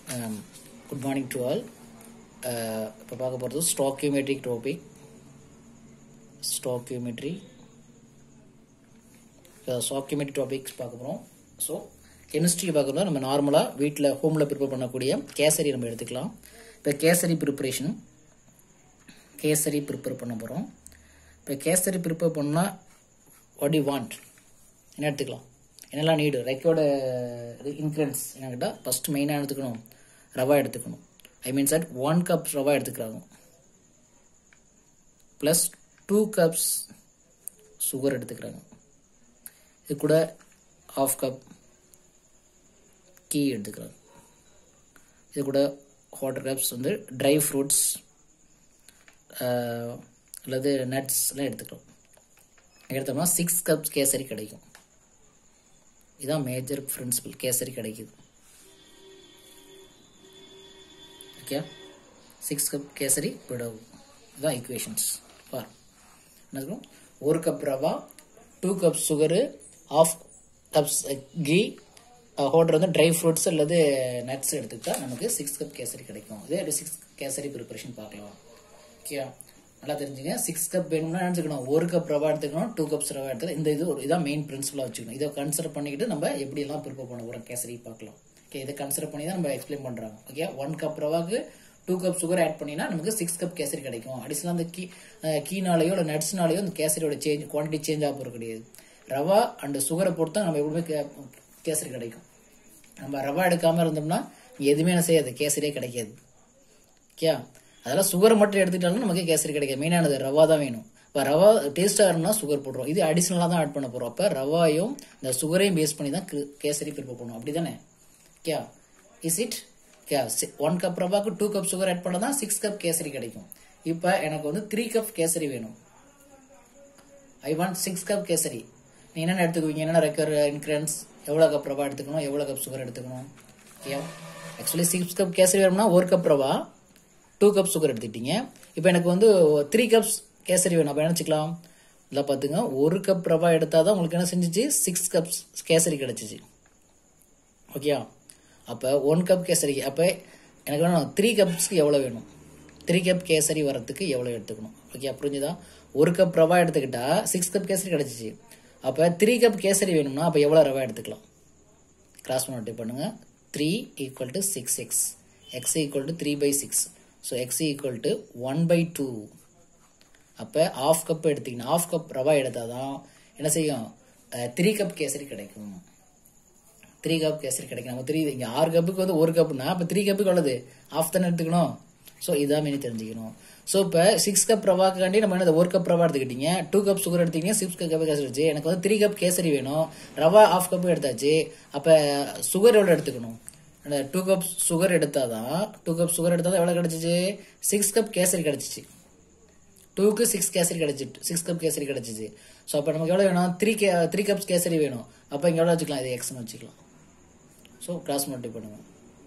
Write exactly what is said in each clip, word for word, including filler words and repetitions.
Um, good morning to all. இப்போ பார்க்க போகிறது stoichiometric topic. Stoichiometry stoichiometry topics பார்க்க போகிறோம். ஸோ கெமிஸ்ட்ரி பார்க்குறதா நம்ம நார்மலாக வீட்டில் ஹோமில் ப்ரிப்பேர் பண்ணக்கூடிய கேசரி நம்ம எடுத்துக்கலாம். இப்போ கேசரி ப்ரிப்பரேஷன் கேசரி ப்ரிப்பேர் பண்ண போகிறோம். இப்போ கேசரி ப்ரிப்பேர் பண்ணால் வாட் யூ வாண்ட் என்ன எடுத்துக்கலாம், என்னெல்லாம் நீடு ரெக்கோட இன்க்ரீடியன்ஸ் என்ன கேட்டால் ஃபஸ்ட்டு மெயினாக எடுத்துக்கணும், ரவா எடுத்துக்கணும். I means that one cup rava எடுத்துக்கிறாங்க ப்ளஸ் டூ கப்ஸ் சுகர் எடுத்துக்கிறாங்க. இது கூட ஹாஃப் கப் கீ எடுத்துக்கிறாங்க. இது கூட குவார்டர் கப்ஸ் வந்து ட்ரை ஃப்ரூட்ஸ் அல்லது நட்ஸ் எல்லாம் எடுத்துக்கிறோம். எடுத்தோம்னா சிக்ஸ் கப்ஸ் கேசரி கிடைக்கும். இதுதான் மேஜர் பிரின்சிபல், கேசரி கிடைக்குது. ஓகே, சிக்ஸ் கப் கேசரி விடவும் இதுதான் ஈக்குவேஷன்ஸ். பார் என்ன, ஒரு cup rava, two cup sugar, half cups ghee, ஹோட்டர் வந்து ட்ரை ஃப்ரூட்ஸ் அல்லது நட்ஸ் எடுத்துக்கிட்டா நமக்கு சிக்ஸ் கப் கேசரி கிடைக்கும். இதே சிக்ஸ் கேசரி ப்ரிப்பரேஷன் பார்க்கலாம். ஓகே, நல்லா தெரிஞ்சுங்க. சிக்ஸ் கப் வேணும்னா நினச்சிக்கணும், ஒரு கப் ரவா எடுத்துக்கணும், டூ கப்ஸ் ரவா எடுத்துக்கணும். இந்த இது ஒரு இதான் மெயின் பிரின்சிபலாக வச்சுக்கணும். இதை கன்சிடர் பண்ணிக்கிட்டு நம்ம எப்படியெல்லாம் ப்ரிப்பேர் பண்ண போகிறோம் கேசரி பார்க்கலாம். ஓகே, இதை கன்சிடர் பண்ணி தான் நம்ம எக்ஸ்பிளைன் பண்ணுறாங்க. ஓகே, ஒன் கப் ரவாக்கு டூ கப் சுகர் ஆட் பண்ணினா நமக்கு சிக்ஸ் கப் கேசரி கிடைக்கும். அடிஷனலாக அந்த கீ கீனாலேயோ இல்லை நட்ஸ்னாலேயோ அந்த கேசரியோட சேஞ்ச் குவான்டிட்டி சேஞ்ச் ஆக போகிறது கிடையாது. ரவா அண்ட் சுகரை பொறுத்தா நம்ம எப்பவுமே கேசரி கிடைக்கும். நம்ம ரவா எடுக்காமல் இருந்தோம்னா எதுவுமே என்ன செய்யாது, கேசரியே கிடைக்காது. ஓகே, அதெல்லாம் சுகரை மட்டும் எடுத்துக்கிட்டாலும் நமக்கு கேசரி கிடைக்காது. மெயினானது ரவா தான் வேணும். இப்போ ரவா டேஸ்ட்டாக இருந்தால் சுகர் போடுறோம், இது அடிஷனலாக தான் ஆட் பண்ண போகிறோம். அப்போ ரவாயும் இந்த சுகரையும் பேஸ் பண்ணி தான் கேசரி ப்ரிப்பேர் பண்ணுவோம். அப்படி தானே? Okay, is it? Okay, one cup ரவாக்கு டூ கப் சுகர் ஆட் பண்ணால் தான் சிக்ஸ் கப் கேசரி கிடைக்கும். இப்போ எனக்கு வந்து த்ரீ கப் கேசரி வேணும். I want six cup kesari. நீ என்னென்ன எடுத்துக்குவீங்க, என்னென்ன ரெக்கர் இன்க்ரீடியன்ஸ், எவ்வளோ கப் ரவா எடுத்துக்கணும், எவ்வளோ கப் சுகர் எடுத்துக்கணும். Okay, actually six cup kesari வேணும்னா ஒரு cup rava, two cup sugar எடுத்துக்கிட்டீங்க. இப்போ எனக்கு வந்து த்ரீ கப்ஸ் கேசரி வேணும். அப்போ நினச்சிக்கலாம், இல்லை பார்த்துங்க, ஒரு கப் ரவா எடுத்தால் தான் உங்களுக்கு என்ன செஞ்சிச்சு, சிக்ஸ் கப்ஸ் கேசரி கிடச்சிச்சு. ஓகே, அப்போ ஒன் கப் கேசரிக்கு அப்போ எனக்கு வேணும் த்ரீ கப்ஸ்க்கு எவ்வளோ வேணும், த்ரீ கப் கேசரி வரத்துக்கு எவ்வளோ எடுத்துக்கணும். ஓகே, புரிஞ்சுதா? ஒரு கப் ரவா எடுத்துக்கிட்டா சிக்ஸ் கப் கேசரி கிடச்சிச்சு. அப்போ த்ரீ கப் கேசரி வேணும்னா அப்போ எவ்வளோ ரவா எடுத்துக்கலாம், கிராஸ் மல்டிப்ளை பண்ணுங்க. Three equal to six x, x equal to three by six, so x equal to one by two. அப்போ ஆஃப் கப் எடுத்தீங்கன்னா ஆஃப் கப் ரவா எடுத்தால் தான் என்ன செய்யும், த்ரீ கப் கேசரி கிடைக்கும். த்ரீ கப் கேசரி கிடைக்கும். நம்ம த்ரீ இங்கே ஆறு கப்புக்கு வந்து ஒரு கப்புனா அப்போ த்ரீ கப்புக்கு உள்ளது ஆஃப் தானே எடுத்துக்கணும். ஸோ இதான் மீனி தெரிஞ்சுக்கணும். ஸோ இப்போ சிக்ஸ் கப் ரவாக்காண்டி நம்ம என்ன ஒரு கப் ரவா எடுத்துக்கிட்டீங்க, டூ கப் சுகர் எடுத்தீங்க, சிக்ஸ் கப் கேசரி வச்சு எனக்கு வந்து த்ரீ கப் கேசரி வேணும். ரவா ஆஃப் கப்பு எடுத்தாச்சு. அப்போ சுகர் எவ்வளோ எடுத்துக்கணும், டூ கப் சுகர் எடுத்தாதான் டூ கப் சுகர் எடுத்தாதான் எவ்வளோ கிடைச்சிச்சு, சிக்ஸ் கப் கேசரி கிடைச்சிச்சு. டூக்கு சிக்ஸ் கேசரி கிடைச்சிட்டு சிக்ஸ் கப் கேசரி கிடைச்சிச்சு. ஸோ அப்போ நமக்கு எவ்வளோ வேணும், three K three cups kesari வேணும். அப்போ இங்கே எவ்வளோ வச்சுக்கலாம், இது எக்ஸ்னு வச்சுக்கலாம். ஸோ கிராஸ் மல்டிப்ளை பண்ணுங்க.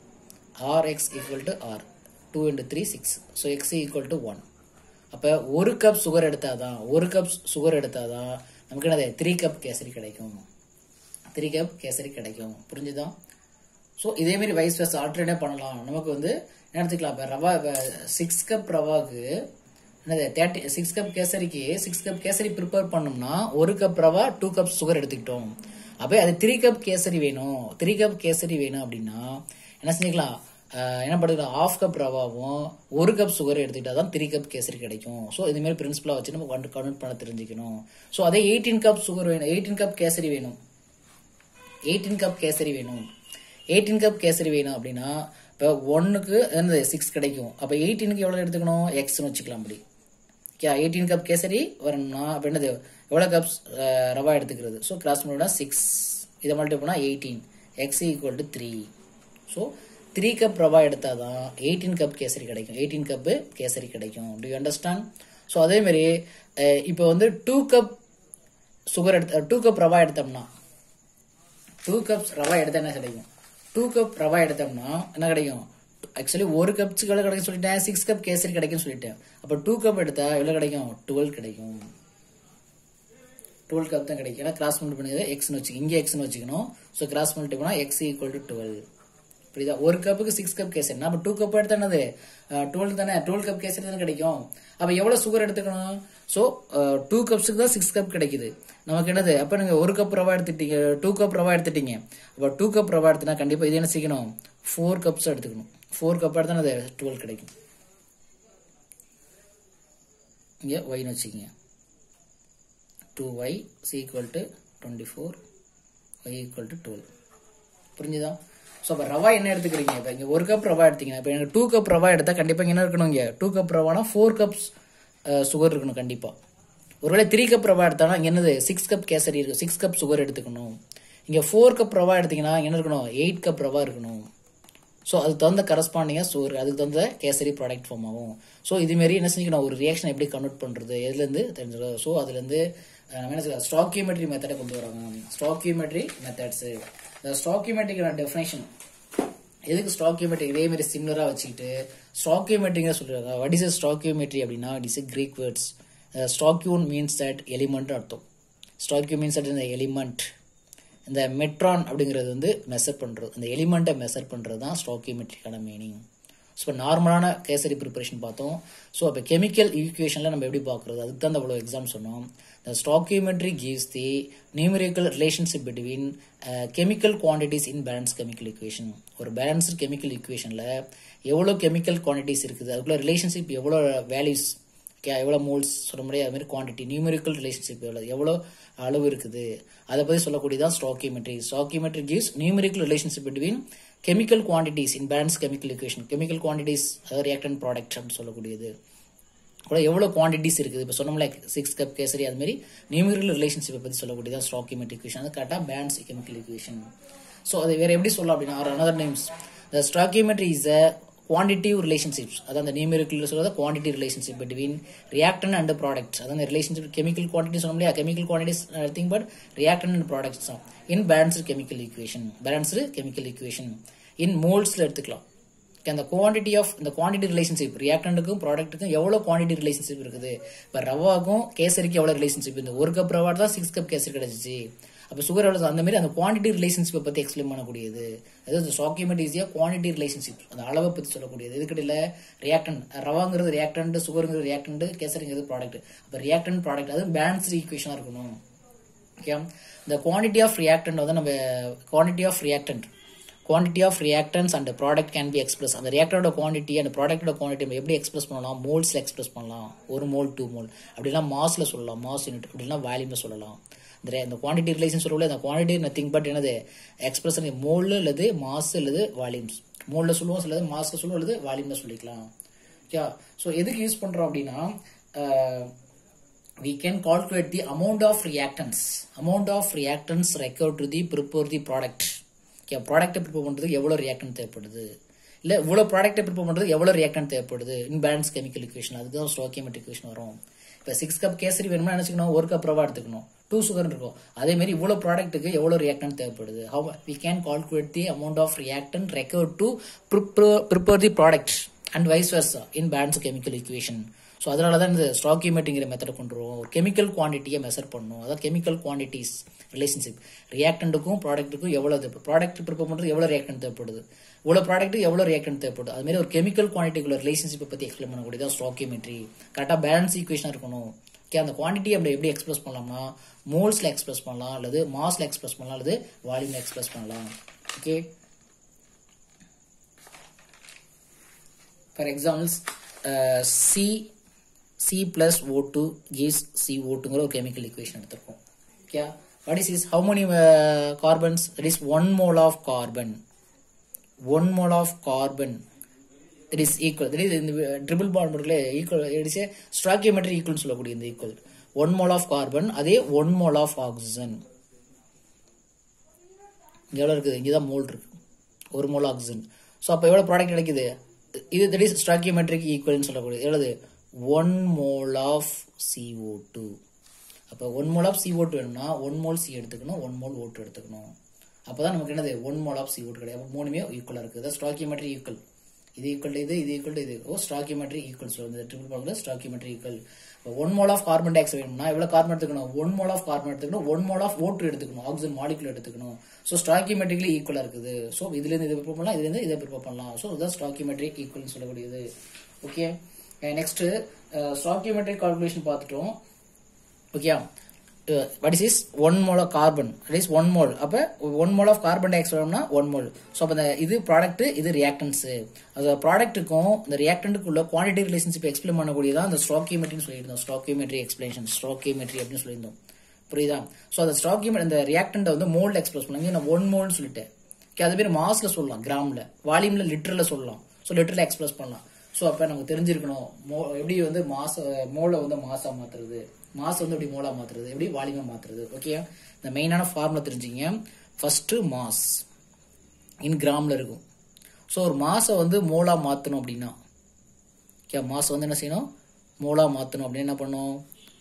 R x equal to R, two into three six, so x equal to one. அப்போ ஒரு கப் சுகர் எடுத்தாதான் ஒரு கப் சுகர் எடுத்தாதான் நமக்கு என்னது, த்ரீ கப் கேசரி கிடைக்கும். த்ரீ கப் கேசரி கிடைக்கும். புரிஞ்சுதான்? ஸோ இதேமாரி வைஸ் வர்ஸ் ஆல்டர்னேட் பண்ணலாம். நமக்கு வந்து என்ன எடுத்துக்கலாம், இப்போ ரவா இப்போ சிக்ஸ் கப் ரவாக்கு என்னது தேர்ட்டி சிக்ஸ் கப் கேசரிக்கு சிக்ஸ் கப் கேசரி ப்ரிப்பேர் பண்ணோம்னா ஒரு cup rava two cup sugar எடுத்துக்கிட்டோம். அப்போ அது த்ரீ கப் கேசரி வேணும். த்ரீ கப் கேசரி வேணும் அப்படின்னா என்ன செஞ்சுக்கலாம், என்ன பண்ணுறோம், ஹாஃப் கப் ரவாவும் ஒரு கப் சுகர் எடுத்துக்கிட்டா தான் த்ரீ கப் கேசரி கிடைக்கும். ஸோ இதுமாரி பிரின்சிபலாக வச்சு நம்ம ஒன் கன்வெர்ட் பண்ண தெரிஞ்சுக்கணும். ஸோ அதே எயிட்டீன் கப் சுகர் வேணும், எயிட்டீன் கப் கேசரி வேணும், எயிட்டீன் கப் கேசரி வேணும் எயிட்டீன் கப் கேசரி வேணும் அப்படின்னா இப்போ ஒன்னுக்கு என்னது சிக்ஸ் கிடைக்கும். அப்போ எயிட்டீனுக்கு எவ்வளோ எடுத்துக்கணும், எக்ஸ்னு வச்சுக்கலாம். அப்படி ஓகே, எயிட்டீன் கப் கேசரி வரணும்னா அப்போ என்னது எவ்வளோ கப்ஸ் ரவா எடுத்துக்கிறது. ஸோ கிராஸ் பண்ணா சிக்ஸ், இதை மல்டிப்ளை பண்ணால் eighteen, x equal to three. So three cup rava எடுத்தால் தான் எயிட்டீன் கப் கேசரி கிடைக்கும், எயிட்டீன் கப்பு கேசரி கிடைக்கும். To you understand? ஸோ அதேமாரி இப்போ வந்து டூ கப் சுகர் எடுத்த டூ கப் ரவா எடுத்தோம்னா டூ கப்ஸ் ரவா எடுத்தால் என்ன கிடைக்கும், டூ கப் ரவா எடுத்தோம்னா என்ன கிடைக்கும், ஆக்சுவலி ஒரு கப்ஸ் எவ்வளோ கிடைக்கும் சொல்லிட்டேன், சிக்ஸ் கப் கேசரி கிடைக்கும்னு சொல்லிட்டேன். அப்போ டூ கப் எடுத்தா எவ்வளோ கிடைக்கும், டுவெல் கிடைக்கும். டுவெல் கப் தான் கிடைக்கும். ஏன்னா கிராஸ் மல்டிப்ளை பண்ணி எக்ஸ்னு வச்சுக்கணும், இங்கே எக்ஸ்னு வச்சுக்கணும். ஸோ கிராஸ் மல்டிப்ளை பண்ணால் எக்ஸ் ஈக்குவல் டு டுவெல். புரியுதா? ஒரு கப்புக்கு சிக்ஸ் கப் கேசரி, நம்ம டூ கப் எடுத்தா என்னது டுவெல் தானே, டுவெல் கப் கேசரி தானே கிடைக்கும். அப்ப எவ்வளவு சுகர் எடுத்துக்கணும்? ஸோ டூ கப்ஸுக்கு தான் சிக்ஸ் கப் கிடைக்குது நமக்கு என்னது. அப்ப நீங்க ஒரு கப் ரவா எடுத்துட்டீங்க, டூ கப் ரவா எடுத்துட்டீங்க. அப்ப டூ கப் ரவா எடுத்துனா கண்டிப்பா இது என்ன செய்யணும், ஃபோர் கப்ஸ் எடுத்துக்கணும். ஃபோர் கப் எடுத்தா அது டுவெல் கிடைக்கும். இங்க ஒய்னு வச்சுக்கோங்க, two y is equal to twenty four, y equal to twelve. புரிஞ்சுதா? ஸோ அப்போ ரவா என்ன எடுத்துக்கிறீங்க, இப்போ இங்கே ஒரு கப் ரவா எடுத்தீங்கன்னா, இப்போ எனக்கு டூ கப் ரவா எடுத்தால் கண்டிப்பாக இங்கே என்ன இருக்கணும், இங்கே டூ கப் ரவானா ஃபோர் கப்ஸ் சுகர் இருக்கணும் கண்டிப்பாக. ஒருவேளை த்ரீ கப் ரவா எடுத்தானா இங்கே என்னது சிக்ஸ் கப் கேசரி இருக்கும், சிக்ஸ் கப் சுகர் எடுத்துக்கணும். இங்கே ஃபோர் கப் ரவா எடுத்தீங்கன்னா என்ன இருக்கணும், எயிட் கப் ரவா இருக்கணும். ஸோ அதுக்கு தகுந்த கரஸ்பாண்டிங்காக சுகர், அதுக்கு தகுந்த கேசரி ப்ராடக்ட் ஃபார்ம் ஆகும். ஸோ இதுமாரி என்ன செஞ்சுக்கணும், ஒரு ரியாக்ஷன் எப்படி கன்வெர்ட் பண்ணுறது எதுலேருந்து தெரிஞ்சிடும். ஸோ அதுலேருந்து நம்ம என்ன செய்யலாம், ஸ்டாக்கியோமெட்ரி மெத்தடை கொண்டு வராங்க. ஸ்டாக்கியோமெட்ரி மெத்தட்ஸ், இந்த ஸ்டாக்கியோமெட்ரிக்கான டெஃபினேஷன் எதுக்கு ஸ்டாக்கியோமெட்ரி இதே மாதிரி சிமிலரா வச்சுக்கிட்டு ஸ்டாக்கியோமெட்ரிங்க சொல்றாங்க. வாட் இஸ் ஸ்டாக்கியோமெட்ரி அப்படின்னா, it is Greek words. Stoicheion means that element அர்த்தம். ஸ்டாக்கியூ மீன்ஸ் தட் இந்த எலிமெண்ட். இந்த மெட்ரான் அப்படிங்கிறது வந்து மெஷர் பண்றது, இந்த எலிமெண்ட்டை மெஷர் பண்றது தான் ஸ்டாக்கியோமெட்ரிக்கான மீனிங். ஸோ இப்போ நார்மலான கேசரி ப்ரிப்பரேஷன் பார்த்தோம். ஸோ அப்போ கெமிக்கல் ஈக்குவேஷனில் நம்ம எப்படி பார்க்குறது, அதுக்கு தான் அவ்வளோ எக்ஸாம் சொன்னோம். The stoichiometry gives the numerical relationship between uh, chemical quantities in balanced chemical equation. ஒரு balanced chemical equationல எவ்வளோ chemical quantities இருக்குது, அதுக்குள்ள relationship எவ்வளோ values, எவ்வளோ மோல்ஸ் சொல்ல முடியாது, அது மாதிரி குவான்டிட்டி நியூமெரிக்கல் ரிலேஷன்ஷிப் எவ்வளோ எவ்வளோ அளவு இருக்குது அதை பற்றி சொல்லக்கூடியதான் stoichiometry. Stoichiometry gives numerical relationship between chemical quantities in balanced chemical equation. chemical quantities அதாவது reactant product அப்படின்னு சொல்லக்கூடியது கூட எவ்வளோ குவான்டிட்டிஸ் இருக்குது. இப்போ சொன்னோம்ல சிக்ஸ் கப் கேசரி, அது மாதிரி நியூமெரிக்கல் ரிலேஷன்ஷிப்பை பற்றி சொல்லக்கூடியதான் ஸ்டாக்கியோமெட்ரி ஈக்குவேஷன். அது கரெக்டாக பேலன்ஸ்ட் கெமிக்கல் ஈக்குவேஷன். ஸோ அது வேற எப்படி சொல்லலாம் அப்படின்னா, or another names the stoichiometry is a quantitative relationships. அதான் அந்த நியூமெரிக்கல் சொல்றது quantity relationship between reactant and products. அதான் ரிலேஷன்ஷிப் கெமிக்கல் குவான்டிட்டி சொன்னோம் இல்லையா, chemical quantities nothing but reactant and products in balanced chemical equation. Balanced chemical equation in மோல்ஸ்ல எடுத்துக்கலாம். அந்த quantity of இந்த குவான்டிட்டி ரிலேஷன்ஷிப் ரியாக்டன்ட்டுக்கும் ப்ராடக்ட்டுக்கும் எவ்வளோ குவான்டிட்டி ரிலேஷன்ஷிப் இருக்குது. இப்போ ரவாக்கும் கேசரிக்கு எவ்வளோ ரிலேஷன்ஷிப், இந்த ஒரு கப் ரவா தான் சிக்ஸ் கப் கேசரி கிடைச்சிச்சு. அப்போ சுகர் எவ்வளோ, அந்த மாதிரி அந்த குவான்டிட்டி ரிலேஷன்ஷிப்பை பற்றி எக்ஸ்பிளைன் பண்ணக்கூடியது. அதாவது ஸ்டாக்கியோமெட்ரி ஈஸியாக குவான்டிட்டி ரிலேஷன்ஷிப், அந்த அளவை பற்றி சொல்லக்கூடியது. இதுக்கிட்ட ரியாக்டன், ரவாங்கிறது ரியாக்டன்ட், சுகருங்கிறது ரியாக்டன்ட், கேசரிங்கிறது ப்ராடக்ட். அப்போ ரியாக்டன் ப்ராடக்ட் அது பேலன்ஸ்டு ஈக்குவேஷனாக இருக்கணும். ஓகே, இந்த குவான்டிட்டி ஆஃப் ரியாக்டன்ட் வந்து நம்ம quantity of reactant quantity of reactants and the product can be expressed. அந்த reactant quantity and product quantity நம்ம எப்படி எக்ஸ்பிரஸ் பண்ணலாம், மோல்ஸ்ல எக்ஸ்பிரஸ் பண்ணலாம். ஒரு மோல் டூ மோல் அப்படின்னா மாஸ்ல சொல்லலாம், மாஸ் யூனிட் அப்படின்னா வால்யூம்ல சொல்லலாம். இந்த குவான்டிட்டி ரிலேஷன் சொல்லல, இந்த குவான்டிட்டி நத்திங் பட் என்னது எக்ஸ்பிரஷன் மோல் அல்லது மாஸ் அல்லது வால்யூம்ஸ். மோல்ல சொல்லுவோம், சிலது மாஸ்ல சொல்லுவோம், அல்லது வால்யூம்ல சொல்லிக்கலாம். ஓகே, ஸோ எதுக்கு யூஸ் பண்றோம் அப்படின்னா, we can calculate the amount of reactants amount of reactants required to the prepare the product. ப்ராடக்ட்டை ப்ரிப்பேர் பண்ணுறதுக்கு எவ்வளோ ரியாக்டன் தேவைப்படுது, இல்லை இவ்வளோ ப்ராடக்ட்டை ப்ரிப்பேர் பண்ணுறதுக்கு எவ்வளோ ரியாக்டன் தேவைப்படுது இன் பேலன்ஸ் கெமிக்கல் ஈக்குவேஷன். அதுதான் ஸ்டாக்கியோமெட்ரி ஈக்குவேஷன் வரும். இப்போ சிக்ஸ் கப் கேசரி வேணும்னா நினச்சிக்கணும், ஒரு கப் ரவா எடுத்துக்கணும், டூ சுகர் இருக்கும். அதே மாதிரி இவ்வளோ ப்ராடக்ட்டுக்கு எவ்வளோ ரியாக்டன் தேவைப்படுது. How we can calculate the amount of reactant required to prepare the product and vice versa in balance chemical equation. So அதனால தான் இந்த ஸ்டாக்கியோமெட்ரிங்கிற மெத்தடை கொண்டு வருவோம். ஒரு கெமிக்கல் குவான்டிட்டியை மெஷர் பண்ணணும். அதாவது கெமிக்கல் குவான்டிட்டிஸ் ரிலேஷன்ஷிப், ரியாக்டன்ட்டுக்கும் ப்ராடக்ட்டுக்கும் எவ்வளோ ப்ராடக்ட் ப்ரிப்பேர் பண்ணுறது எவ்வளோ ரியாக்டன் தேவைப்படுது, இவ்வளோ ப்ராடக்ட்டுக்கு எவ்வளோ ரியாக்டன் தேவைப்படுது. அதுமாதிரி ஒரு கெமிக்கல் குவான்டிட்டிக்குள்ள ரிலேஷன்ஷிப்பை பற்றி எக்ஸ்பிளைன் பண்ணக்கூடியதான் ஸ்டாக்கியோமெட்ரி. கரெக்டாக பேலன்ஸ் ஈக்குவேஷனாக இருக்கணும். ஓகே, அந்த குவான்டிட்டி அப்படி எப்படி எக்ஸ்பிரஸ் பண்ணலாம்னா மோல்ஸ்ல எக்ஸ்பிரஸ் பண்ணலாம், அல்லது மாஸ்ல எக்ஸ்பிரஸ் பண்ணலாம், அல்லது வால்யூம்ல எக்ஸ்பிரஸ் பண்ணலாம். Okay, for examples C C plus O two gives C O two ஒரு chemical equation எடுத்திருக்கோம். Okay, what is this? How many uh, carbons? That is one mole of carbon. One mole of carbon. That is equal. That is in the triple bond module equal. It is a stoichiometry equal சொல்லக்கூடிய இந்த equal. One mole of carbon அதே one mole of oxygen. இங்க எவ்வளவு இருக்குது? இங்க தான் mole இருக்கு. ஒரு மோல் ஆக்சிஜன். சோ அப்ப எவ்வளவு ப்ராடக்ட் கிடைக்குது? இது that is stoichiometric equivalent சொல்லக்கூடிய எவ்வளவு? one mole of C O two. அப்போ one mole of C O two வேணும்னா one mole C எடுத்துக்கணும், one mole O two எடுத்துக்கணும். அப்பதான் நமக்கு என்னது one mole of C O two கிடையாது. மூணுமே ஈக்குவலா இருக்குது. ஸ்டாக்கியோமெட்ரி ஈக்குவல் இது ஈக்குவல் டு இது இது ஈக்குவல் டு இது ஓ ஸ்டாக்கியோமெட்ரி ஈக்குவல் சொல்லுது ட்ரிபிள் பாண்ட்ல stoichiometry equal one mole of carbon dioxide வேணும்னா எவ்வளவு கார்பன் எடுத்துக்கணும் ஒன் மோல் ஆஃப் கார்பன் எடுத்துக்கணும் one mole of O two எடுத்துக்கணும் ஆக்சிஜன் மாலிகுல் எடுத்துக்கணும் ஸோ ஸ்டாக்கியோமெட்ரிக்கலி ஈக்குவலா இருக்குது ஸோ இதுல இருந்து இதை ப்ரிப்பேர் பண்ணலாம் இதுல இருந்து இதை ப்ரிப்பேர் பண்ணலாம் ஸோ இதுதான் ஸ்டாக்கியோமெட்ரி ஈக்குவல் சொல்லக்கூடியது ஓகே நெக்ஸ்ட் ஸ்டாக்கியோமெட்ரிக் கால்குலேஷன் பார்த்துட்டோம் okay what is this one mole of carbon that is one mole அப்ப one mole of carbon dioxide னா one mole சோ அப்ப இது ப்ராடக்ட் இது ரியாக்டன்ஸ் அந்த ப்ராடக்ட்டுக்கும் இந்த ரியாக்டன்ட்க்குள்ள குவாண்டிட்டி ரிலேஷன்ஷிப் எக்ஸ்பிளைன் பண்ணக்கூடியதா அந்த ஸ்டாக்கியோமெட்ரின்னு சொல்லியிருந்தோம் ஸ்டாக்கியோமெட்ரி எக்ஸ்பிளனேஷன் ஸ்டாக்கியோமெட்ரி அப்படின்னு சொல்லியிருந்தோம் புரியுதா சோ அந்த ஸ்டாக்கியோமெட்ரி அந்த ரியாக்டன்ட் வந்து மோல்ல எக்ஸ்பிரஸ் பண்ணுங்க நான் one mole சொல்லிட்டேன் ஓகே அது பேர் மாஸ்ல சொல்லலாம் கிராம்ல வால்யூம்ல லிட்டர்ல சொல்லலாம் சோ லிட்டர்ல எக்ஸ்பிரஸ் பண்ணலாம் சோ அப்ப நமக்கு தெரிஞ்சிருக்கணும் எப்படி வந்து மாஸ் மோல வந்து மாஸா மாத்துறது மாஸ் வந்து எப்படி மோலா மாத்துறது எப்படி வால்யூமா மாத்துறது ஓகே இந்த மெயினான ஃபார்முலா தெரிஞ்சுங்க ஃபர்ஸ்ட் மாஸ் இன் கிராம்ல இருக்கும் சோ ஒரு மாஸை வந்து மோலா மாத்தணும் அப்படின்னா ஓகே மாஸ் வந்து என்ன செய்யணும் மோலா மாத்தணும் அப்படின்னா என்ன பண்ணணும்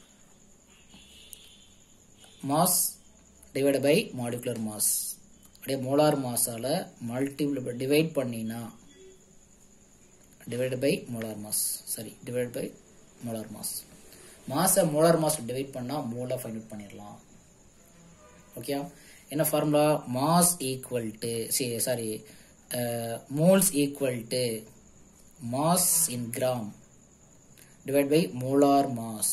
mass divide by molecular mass அப்படியே மோலார் மாஸால மல்டிபிள் டிவைட் பண்ணினா டிவைட் பை மோலார் மாஸ் சரி டிவைட் பை மோலார் மாஸ் மாஸை மோலார் மாஸ் டிவைட் பண்ணா மோலா ஃபைண்ட் அவுட் பண்ணிடலாம் ஓகே என்ன formula mass equal to sorry moles equal to mass in gram divide by molar mass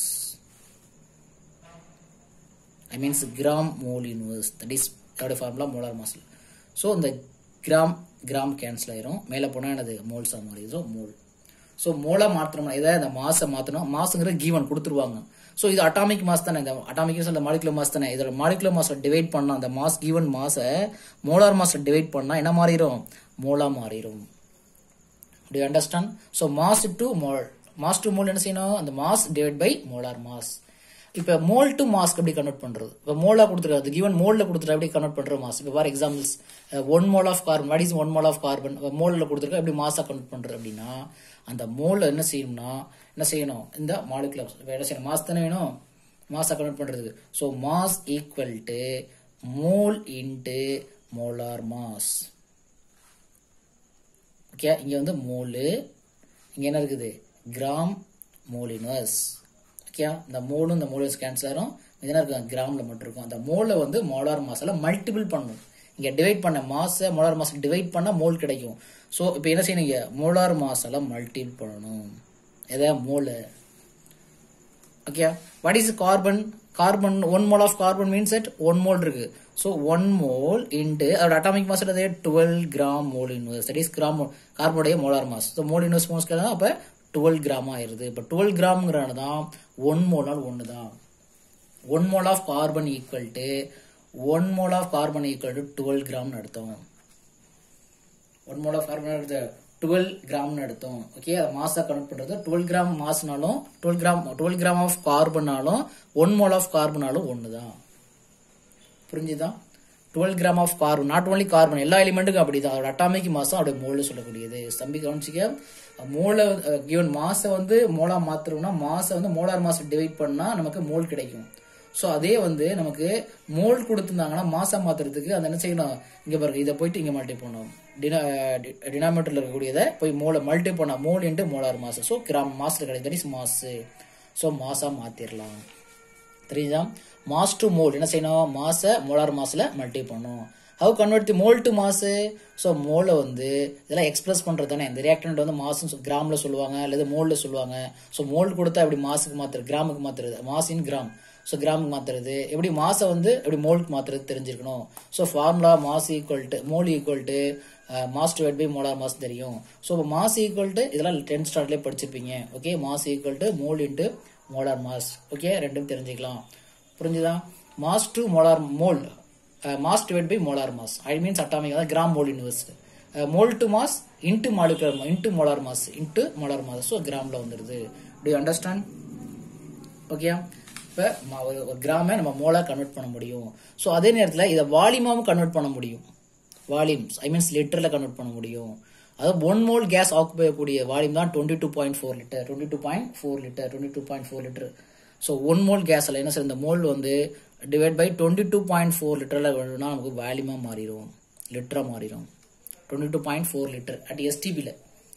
I means gram mole inverse that is அதோட formula molar mass so இந்த gram gram cancel ஆயிரும் மேலே போனால் என்னது மோல்ஸாக மாறிடும் mole so மோலா மாற்றணும் இதை இந்த மாசை மாற்றணும் மாசுங்கிற கீவன் கொடுத்துருவாங்க ஸோ இது அட்டாமிக் மாஸ் தானே இந்த அட்டாமிக் இந்த மாலிகுலர் மாஸ் தானே இதோட மாலிகுலர் மாஸை டிவைட் பண்ணா அந்த மாஸ் கீவன் மாஸை மோலார் மாஸை டிவைட் பண்ணா என்ன மாறிடும் மோலா மாறிடும் do you understand so mass to mole mass to mole என்ன செய்யணும் அந்த mass divide by molar mass இப்போ மோல் டு மாஸ்க்கு எப்படி கன்வெர்ட் பண்றது இப்போ மோலா கொடுத்துருக்காது கிவன் மோல்ல கொடுத்துட்டு எப்படி கன்வெர்ட் பண்ற மாஸ் இப்போ for examples one mole of carbon what is one mole of carbon மோல்ல கொடுத்துருக்கா எப்படி மாஸா கன்வெர்ட் பண்றது அப்படின்னா அந்த மோல்ல என்ன செய்யணும்னா என்ன செய்யணும் இந்த மாலிகுலர் என்ன செய்யணும் மாஸ் தானே வேணும் மாஸா கன்வெர்ட் பண்றதுக்கு so mass equal to mole into molar mass okay இங்க வந்து மோல் இங்க என்ன இருக்குது கிராம் மோல் இன்வர்ஸ் இந்த மோலும் இந்த மோல் கேன்சல் ஆகும் இதெல்லாம் இருக்கு கிராம்ல மட்டும் இருக்கும் அந்த மோலை வந்து மோலார் மாஸால மல்டிபிள் பண்ணணும் இங்க டிவைட் பண்ண மாஸை மோலார் மாஸ் டிவைட் பண்ணா மோல் கிடைக்கும் சோ இப்போ என்ன செய்யணும் மோலார் மாஸால மல்டிபிள் பண்ணணும் எதை மோல okay what is carbon carbon one mole of carbon means that one mole இருக்கு சோ ஒன் மோல் இன்டு அதோட அட்டாமிக் மாஸ் என்னது twelve gram mole inverse that is gram கார்பனுடைய molar mass so mole inverse mass அப்ப twelve gram ஆயிருது இப்போ twelve கிராம்ங்கிறது தான் one மோலால் ஒன்று தான் one mole of carbon equal to one mole of carbon equal to twelve கிராம்னு எடுத்தோம் ஒன் மோல் ஆஃப் கார்பன் எடுத்து டுவெல் கிராம்னு எடுத்தோம் ஓகே அதை மாசா கனெக்ட் பண்றது டுவெல் கிராம் மாஸ்னாலும் twelve gram twelve gram of கார்பனாலும் ஒன் மோல் ஆஃப் கார்பனாலும் ஒன்று தான் புரிஞ்சுதான் twelve gram of carbon not only carbon எல்லா எலிமெண்ட்டுக்கும் அப்படிதான் அதோட அட்டாமிக் மாசம் அதோட மோல் சொல்லக்கூடியது தம்பி கவனிச்சிக்க மோல கிவன் மாசை வந்து மோலா மாத்திரம்னா மாசை வந்து மோலார் மாசை டிவைட் பண்ணா நமக்கு மோல் கிடைக்கும் ஸோ அதே வந்து நமக்கு மோல் கொடுத்துருந்தாங்கன்னா மாசா மாத்துறதுக்கு அந்த என்ன செய்யணும் இங்க பாருங்க இதை போயிட்டு இங்க மல்டி பண்ணணும் டினாமீட்டர்ல இருக்கக்கூடியதை போய் மோல மல்டி பண்ணா mole into molar mass so gram mass கிடையாது தட் இஸ் மாசு ஸோ மாசா மாத்திரலாம் தெரியுதா மாஸ் டு மோல் என்ன செய்யணும் மாசை மோலார் மாஸ்ல மல்டி பண்ணும் how convert the mole to mass so மோலை வந்து இதெல்லாம் எக்ஸ்பிரஸ் பண்றது தானே இந்த ரியாக்டன்ட் வந்து மாஸ் கிராம்ல சொல்லுவாங்க அல்லது மோல்ல சொல்லுவாங்க ஸோ மோல் கொடுத்தா எப்படி மாசுக்கு மாத்துறது கிராமுக்கு மாத்துறது மாஸ் இன் கிராம் ஸோ கிராமுக்கு மாத்துறது எப்படி மாசை வந்து எப்படி மோல்க்கு மாத்துறது தெரிஞ்சிருக்கணும் so formula mass equal to mole equal to mass divide by molar mass தெரியும் ஸோ மாஸ் ஈக்குவல் டு இதெல்லாம் டென்த் ஸ்டாண்டர்ட்லேயே படிச்சிருப்பீங்க okay mass equal to mole into molar mass okay ரெண்டும் தெரிஞ்சுக்கலாம் புரிஞ்சுதா mass to molar mole mass divide by molar mass I means atomic அதாவது gram mole inverse mole to mass into molecular into molar mass into molar mass so கிராம்ல வந்துருது do you understand okay இப்போ ஒரு கிராமை நம்ம மோலா convert பண்ண முடியும் so அதே நேரத்தில் இதை வால்யூமாவும் கன்வெர்ட் பண்ண முடியும் வால்யூம்ஸ் ஐ மீன்ஸ் லிட்டர்ல கன்வெர்ட் பண்ண முடியும் அதாவது ஒன் மோல் கேஸ் ஆக்குபை கூடிய வால்யூம் தான் twenty two point four litre twenty two point four litre twenty two point four litre so one mole கேஸ்ல என்ன சார் இந்த மோல் வந்து divide by twenty two point four லிட்டர்ல வேணும்னா நமக்கு வால்யூமா மாறிடும் லிட்டரா மாறிடும் twenty two point four litre at எஸ்டிபியில்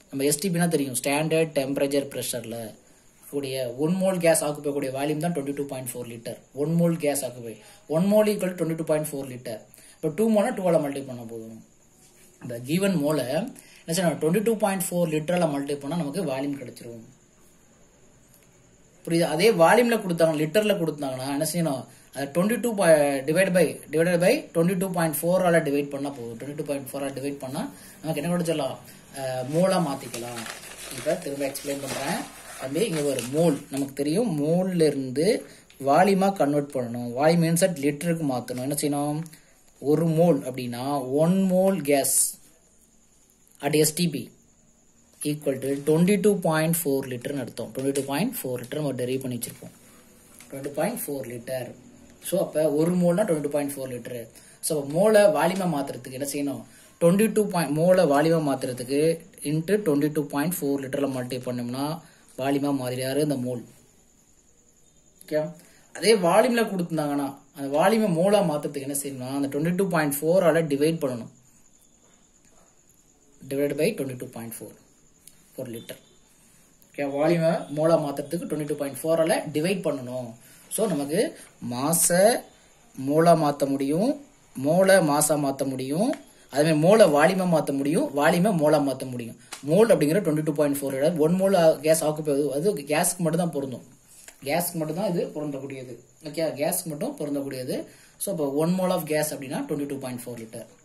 நம்ம எஸ்டிபினா தெரியும், ஸ்டாண்டர்ட் டெம்பரேச்சர் ப்ரெஷரில் கூடிய ஒன் மோல் கேஸ் ஆக்குப்பை கூடிய வால்யூம் தான் twenty two point four litre. One mole gas occupy one mole equal twenty two point four litre. இப்போ டூ மோலை டூவால் மல்டி பண்ண போதும். இந்த கிவன் மோலை என்ன செய்யணும், டுவெண்ட்டி டூ பாயிண்ட் ஃபோர் லிட்டரில் மல்டி பண்ணால் நமக்கு வால்யூம் கிடைச்சிரும். புரியுது? அதே வால்யூம்ல கொடுத்தாங்க, லிட்டர்ல கொடுத்தாங்கன்னா என்ன செய்யணும், twenty two divide by divide by twenty two point ஃபோரால டிவைட் பண்ணா போதும். டுவெண்ட்டி டூ பாயிண்ட் ஃபோரால் டிவைட் பண்ணா நமக்கு என்ன கிடைச்சிடலாம், மோலா மாத்திக்கலாம். இப்ப திரும்ப எக்ஸ்பிளைன் பண்றேன். தம்பி இங்க ஒரு மோல் நமக்கு தெரியும், மோல்ல இருந்து வால்யூமா கன்வெர்ட் பண்ணணும். வால்யூம் மீன்ஸ் அட் லிட்டருக்கு மாத்தணும். என்ன செய்யணும், ஒரு மோல் அப்படின்னா one mole gas at STP equal to twenty two point four லிட்டர்னு அர்த்தம். Twenty two point four litre நம்ம டெரைவ் பண்ணி வச்சிருப்போம். Twenty point four litre. So அப்போ ஒரு மோல்னா twenty point four litre. So மோலை வால்யூமா மாத்துறதுக்கு என்ன செய்யணும், டுவெண்ட்டி டூ பாயிண்ட் மோலை வால்யூமா மாத்துறதுக்கு into twenty two point four லிட்டரில் மல்டி பண்ணோம்னா வால்யூமா மாறிடாரு இந்த மோல். ஓகே, அதே வால்யூம்ல கொடுத்துருந்தாங்கன்னா அந்த வால்யூமை மோலா மாத்துறதுக்கு என்ன செய்யணும்னா அந்த டுவெண்ட்டி டூ பாயிண்ட் ஃபோரால டிவைட் பண்ணணும். Divide by twenty two point four four litre. Okay, வால்யூமை மோலா மாத்துறதுக்கு டுவெண்ட்டி டூ பாயிண்ட் ஃபோரால டிவைட் பண்ணணும். ஸோ நமக்கு மாச மோலா மாற்ற முடியும், மோலை மாசா மாற்ற முடியும், அதே மோலை வால்யூமா மாற்ற முடியும், வால்யூமை மோலா மாற்ற முடியும். மோல் அப்படிங்கிற twenty two point four one mole gas occupy, அது கேஸ்க்கு மட்டும் தான் பொருந்தும். கேஸ்க்கு மட்டும் தான் இது பொருந்தக்கூடியது. ஓகே, கேஸ்க்கு மட்டும் பொருந்தக்கூடியது. ஸோ இப்போ ஒன் மோல் ஆஃப் கேஸ் அப்படின்னா twenty two point four litre.